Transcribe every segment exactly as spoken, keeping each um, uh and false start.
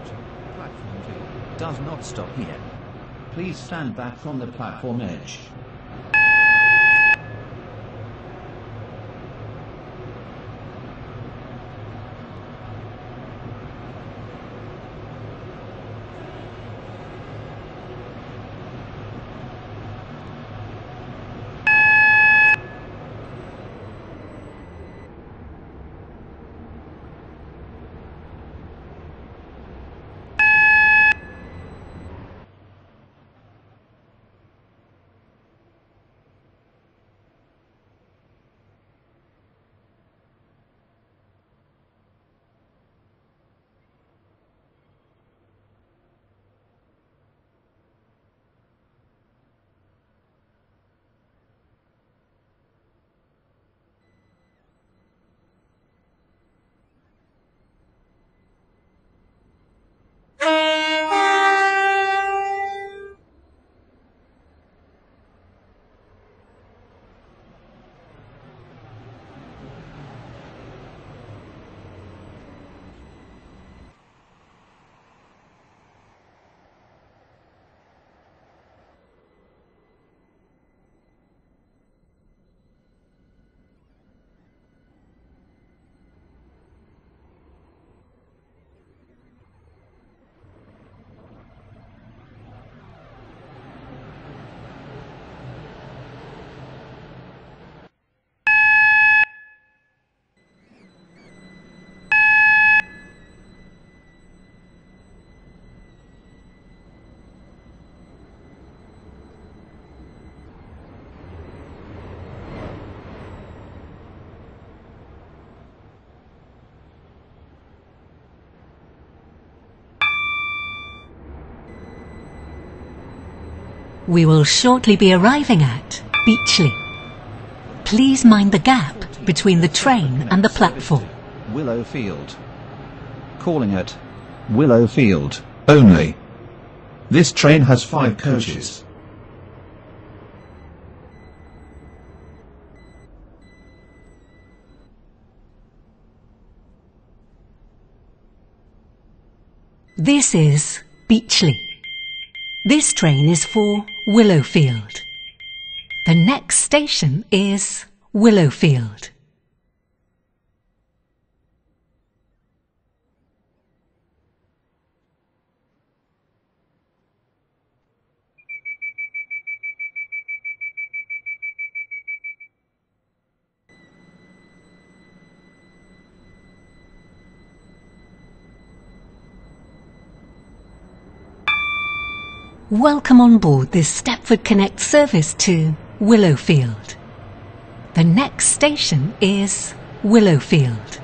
Platform two does not stop here. Please stand back from the platform edge. We will shortly be arriving at Beechley. Please mind the gap between the train and the platform. Willowfield. Calling at Willowfield only. This train has five coaches. This is Beechley. This train is for Willowfield. The next station is Willowfield. Welcome on board this Stepford Connect service to Willowfield. The next station is Willowfield.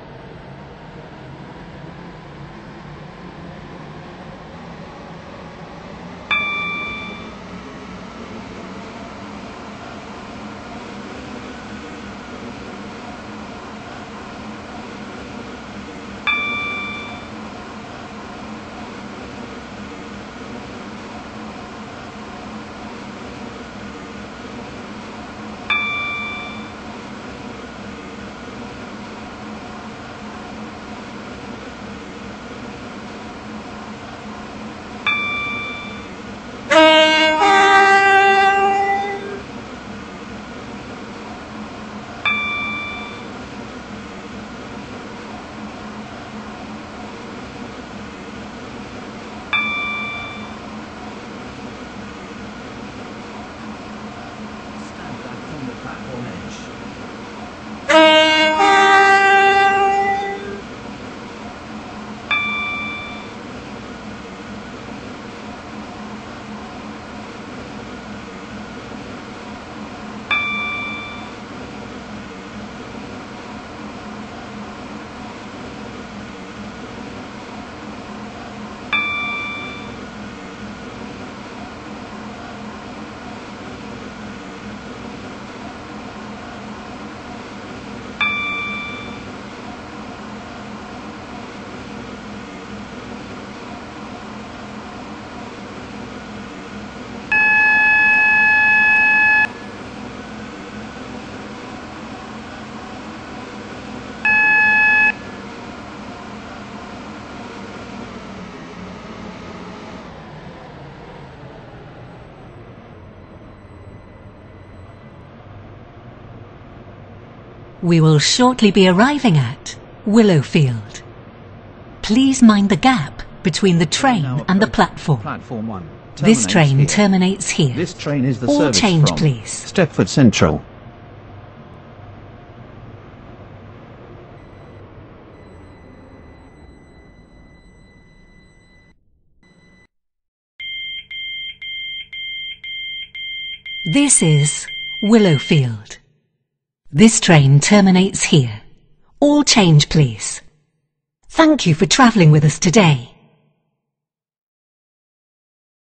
We will shortly be arriving at Willowfield. Please mind the gap between the train and the platform. Platform one. This train here. terminates here. This train is the All service change, from please. Stepford Central. This is Willowfield. This train terminates here. All change, please. Thank you for travelling with us today.